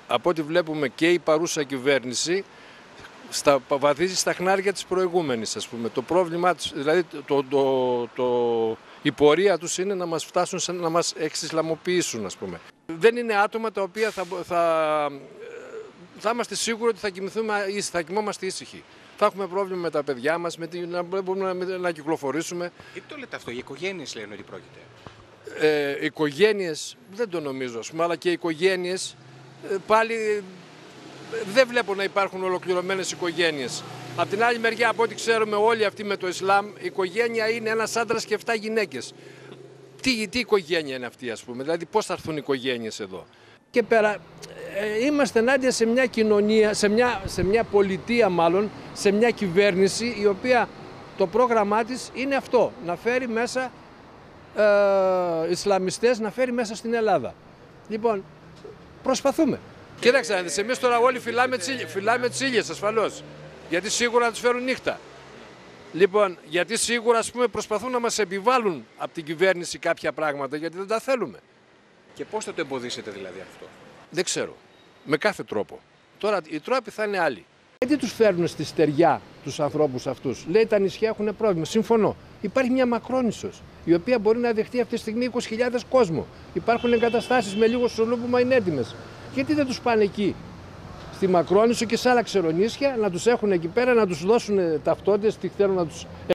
από ό,τι βλέπουμε και η παρούσα κυβέρνηση βαδίζει στα χνάρια της προηγούμενης, ας πούμε. Το πρόβλημά τους, δηλαδή η πορεία τους είναι να μας φτάσουν, να μας εξισλαμοποιήσουν, ας πούμε. Δεν είναι άτομα τα οποία θα είμαστε σίγουροι ότι θα κοιμόμαστε ήσυχοι. Θα έχουμε πρόβλημα με τα παιδιά μας, να μπορούμε να κυκλοφορήσουμε. Γιατί το λέτε αυτό, οι οικογένειες λένε ότι πρόκειται. Οι οικογένειες, δεν το νομίζω, ας πούμε, αλλά και οι οικογένειες πάλι δεν βλέπω να υπάρχουν ολοκληρωμένες οικογένειες. Απ' την άλλη μεριά, από ό,τι ξέρουμε όλοι αυτοί με το Ισλάμ, η οικογένεια είναι ένας άντρας και 7 γυναίκες. Τι οικογένεια είναι αυτή, ας πούμε, δηλαδή πώς θα έρθουν οι οικογένειες εδώ. Και πέρα, είμαστε ενάντια σε μια κοινωνία, σε μια πολιτεία μάλλον, σε μια κυβέρνηση η οποία το πρόγραμμά της είναι αυτό, να φέρει μέσα Ισλαμιστές, να φέρει μέσα στην Ελλάδα. Λοιπόν, προσπαθούμε. Κοίταξε, εμείς τώρα όλοι φυλάμε τις ήλιες ασφαλώς, γιατί σίγουρα τους φέρουν νύχτα. Λοιπόν, γιατί σίγουρα, ας πούμε, προσπαθούν να μας επιβάλλουν από την κυβέρνηση κάποια πράγματα, γιατί δεν τα θέλουμε. Και πώς θα το εμποδίσετε δηλαδή αυτό? Δεν ξέρω. Με κάθε τρόπο. Τώρα οι τρόποι θα είναι άλλοι. Γιατί τους φέρνουν στη στεριά τους ανθρώπους αυτούς? Λέει τα νησιά έχουν πρόβλημα. Συμφωνώ. Υπάρχει μια Μακρόνισσος, η οποία μπορεί να δεχτεί αυτή τη στιγμή 20.000 κόσμο. Υπάρχουν εγκαταστάσεις με λίγο σολού που είναι έτοιμες. Γιατί δεν τους πάνε εκεί, στη Μακρόνισσο και σε άλλα ξερονήσια, να τους έχουν εκεί πέρα, να τους δώσουν ταυτότητες, τι θέλουν να τους